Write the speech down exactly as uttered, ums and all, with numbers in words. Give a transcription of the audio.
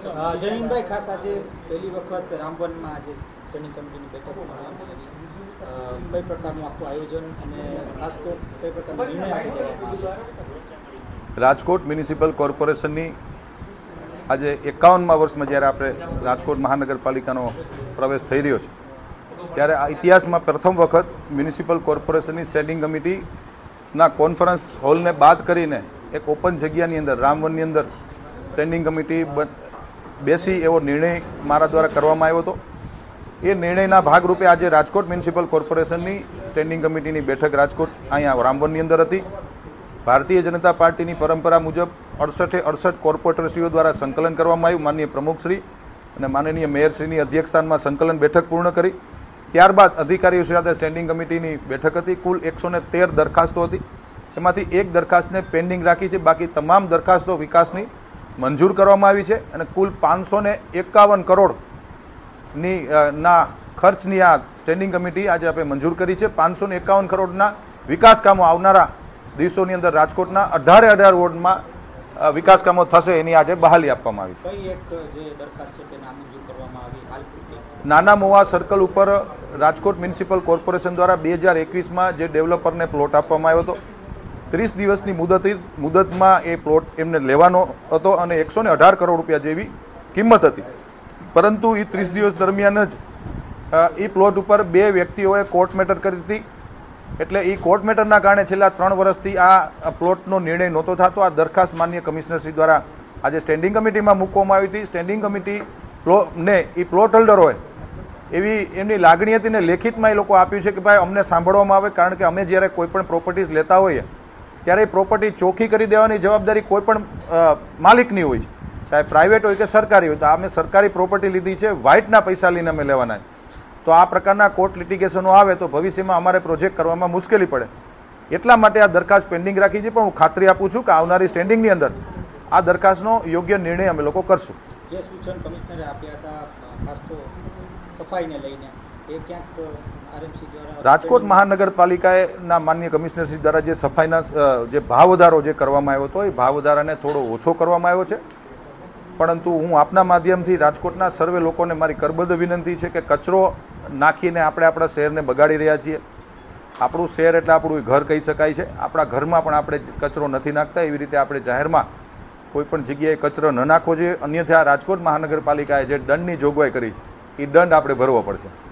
જયંતભાઈ, ખાસ આજે પહેલી વખત રામવનમાં આજે સ્ટેન્ડિંગ કમિટીની બેઠક કઈ પ્રકારનું આખું આયોજન અને ખાસ તો કઈ પ્રકારનો નિર્ણય આજે લેવામાં આવ્યો? રાજકોટ મ્યુનિસિપલ કોર્પોરેશનની આજે એકાવનમાં વર્ષમાં જ્યારે આપણે રાજકોટ મહાનગરપાલિકાનો પ્રવેશ થઈ રહ્યો છે ત્યારે આ ઇતિહાસમાં પ્રથમ વખત મ્યુનિસિપલ કોર્પોરેશનની સ્ટેન્ડિંગ કમિટીના કોન્ફરન્સ હોલને બાદ કરીને એક ઓપન જગ્યાની અંદર રામવનની અંદર સ્ટેન્ડિંગ કમિટી બેસી એવો નિર્ણય મારા દ્વારા કરવામાં આવ્યો હતો. એ નિર્ણયના ભાગરૂપે આજે રાજકોટ મ્યુનિસિપલ કોર્પોરેશનની સ્ટેન્ડિંગ કમિટીની બેઠક રાજકોટ અહીંયા રામવનની અંદર હતી. ભારતીય જનતા પાર્ટીની પરંપરા મુજબ અડસઠે અડસઠ કોર્પોરેટરશ્રીઓ દ્વારા સંકલન કરવામાં આવ્યું. માનનીય પ્રમુખશ્રી અને માનનીય મેયરશ્રીની અધ્યક્ષસ્થાનમાં સંકલન બેઠક પૂર્ણ કરી ત્યારબાદ અધિકારીઓ સાથે સ્ટેન્ડિંગ કમિટીની બેઠક હતી. કુલ એકસો ને તેર દરખાસ્તો હતી. એમાંથી એક દરખાસ્તને પેન્ડિંગ રાખી છે. બાકી તમામ દરખાસ્તો વિકાસની મંજૂર કરવામાં આવી છે અને કુલ પાંચસો ને એકાવન કરોડની ના ખર્ચની આ સ્ટેન્ડિંગ કમિટી આજે આપણે મંજૂર કરી છે. પાંચસો ને એકાવન કરોડના વિકાસ કામો આવનારા દિવસોની અંદર રાજકોટના અઢારે અઢાર વોર્ડમાં વિકાસ કામો થશે એની આજે બહાલી આપવામાં આવી છે. કઈ એક જે દરખાસ્ત છે તે નામંજૂર કરવામાં આવી હાલ પૂરતી? નાના મોવા સર્કલ ઉપર રાજકોટ મ્યુનિસિપલ કોર્પોરેશન દ્વારા બે હજાર એકવીસમાં જે ડેવલપરને પ્લોટ આપવામાં આવ્યો હતો, ત્રીસ દિવસની મુદત મુદતમાં એ પ્લોટ એમને લેવાનો હતો અને એકસો ને અઢાર કરોડ રૂપિયા જેવી કિંમત હતી. પરંતુ એ ત્રીસ દિવસ દરમિયાન જ એ પ્લોટ ઉપર બે વ્યક્તિઓએ કોર્ટ મેટર કરી હતી. એટલે એ કોર્ટ મેટરના કારણે છેલ્લા ત્રણ વર્ષથી આ પ્લોટનો નિર્ણય નહોતો થતો. આ દરખાસ્ત માન્ય કમિશનરશ્રી દ્વારા આજે સ્ટેન્ડિંગ કમિટીમાં મૂકવામાં આવી હતી. સ્ટેન્ડિંગ કમિટી ને એ પ્લોટ હોલ્ડરોએ એવી એમની લાગણી હતી ને લેખિતમાં એ લોકો આપ્યું છે કે ભાઈ અમને સાંભળવામાં આવે, કારણ કે અમે જ્યારે કોઈ પણ પ્રોપર્ટીઝ લેતા હોઈએ ત્યારે એ પ્રોપર્ટી ચોખ્ખી કરી દેવાની જવાબદારી કોઈ પણ માલિકની હોય છે, ચાહે પ્રાઇવેટ હોય કે સરકારી હોય. તો અમે સરકારી પ્રોપર્ટી લીધી છે, વ્હાઇટના પૈસા લઈને અમે લેવાના. તો આ પ્રકારના કોર્ટ લિટિગેશનો આવે તો ભવિષ્યમાં અમારે પ્રોજેક્ટ કરવામાં મુશ્કેલી પડે. એટલા માટે આ દરખાસ્ત પેન્ડિંગ રાખી છે. પણ હું ખાતરી આપું છું કે આવનારી સ્ટેન્ડિંગની અંદર આ દરખાસ્તનો યોગ્ય નિર્ણય અમે લોકો કરશું. જે સૂચન કમિશનરે આપ્યા હતા ખાસ તો સફાઈને લઈને, એ ક્યાંક આરએમસી દ્વારા રાજકોટ મહાનગરપાલિકાના માન્ય કમિશનરશ્રી દ્વારા જે સફાઈના જે ભાવ વધારો જે કરવામાં આવ્યો હતો એ ભાવ વધારાને થોડો ઓછો કરવામાં આવ્યો છે. પરંતુ હું આપના માધ્યમથી રાજકોટના સર્વે લોકોને મારી કરબદ્ધ વિનંતી છે કે કચરો નાખીને આપણે આપણા શહેરને બગાડી રહ્યા છીએ. આપણું શહેર એટલે આપણું ઘર કહી શકાય છે. આપણા ઘરમાં પણ આપણે કચરો નથી નાખતા. એવી રીતે આપણે જાહેરમાં કોઈ પણ જગ્યાએ કચરો ન નાખવો જોઈએ. અન્યથા રાજકોટ મહાનગરપાલિકાએ જે દંડની જોગવાઈ કરી એ દંડ આપણે ભરવો પડશે.